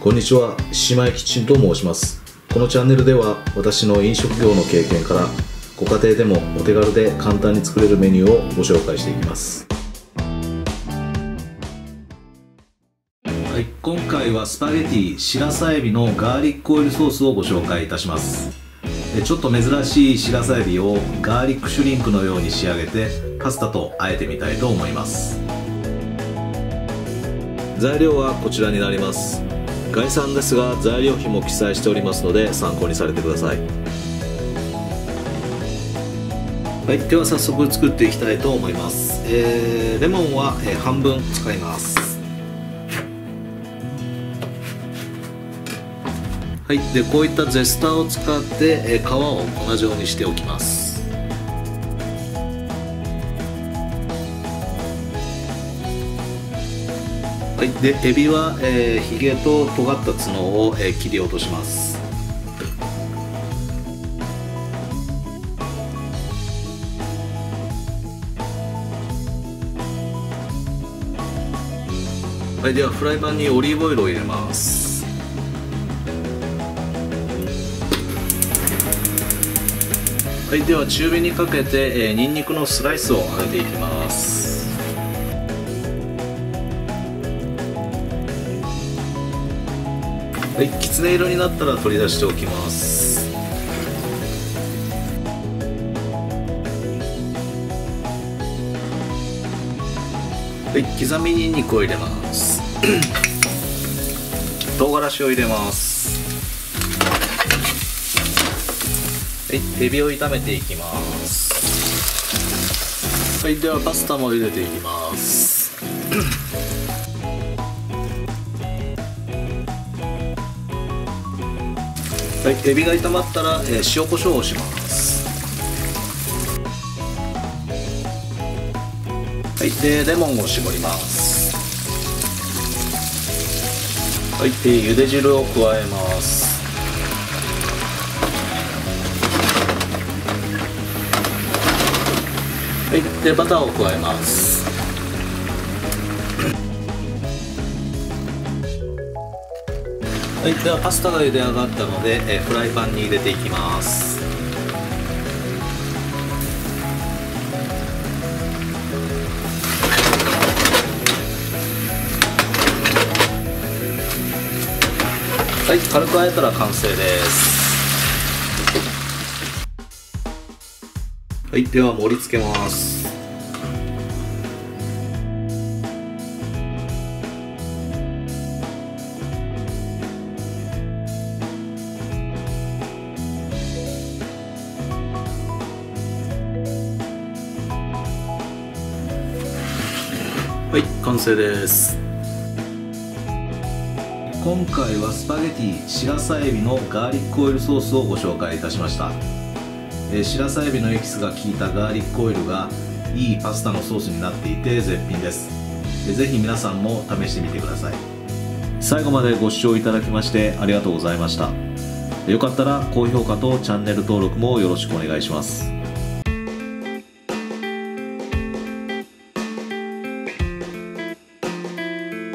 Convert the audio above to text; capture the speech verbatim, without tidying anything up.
こんにちは、島井キッチンと申します。このチャンネルでは私の飲食業の経験からご家庭でもお手軽で簡単に作れるメニューをご紹介していきます。はい、今回はスパゲティ白菜エビのガーリックオイルソースをご紹介いたします。ちょっと珍しい白菜エビをガーリックシュリンプのように仕上げてパスタと和えてみたいと思います。材料はこちらになります。概算ですが材料費も記載しておりますので参考にされてください。はい、では早速作っていきたいと思います。えー、レモンは、えー、半分使います。はい、でこういったゼスターを使って、えー、皮を粉状にしておきます。はい、でエビは、えー、ヒゲと尖った角を、えー、切り落とします。はい、ではフライパンにオリーブオイルを入れます。はい、では中火にかけて、えー、ニンニクのスライスを揚げていきます。はい、きつね色になったら取り出しておきます。はい、刻みにんにくを入れます。唐辛子を入れます。はい、エビを炒めていきます。はい、ではパスタも入れていきます。はい、エビが炒まったら、えー、塩コショウをします。はい、でレモンを絞ります。はい、で茹で汁を加えます。はい、でバターを加えます。はい、ではパスタが茹で上がったので、えフライパンに入れていきます。はい、軽くあえたら完成です。はい、では盛り付けます。はい、完成です。今回はスパゲティ白菜エビのガーリックオイルソースをご紹介いたしました。えー、白菜エビのエキスが効いたガーリックオイルがいいパスタのソースになっていて絶品です。えー、ぜひ皆さんも試してみてください。最後までご視聴いただきましてありがとうございました。よかったら高評価とチャンネル登録もよろしくお願いします。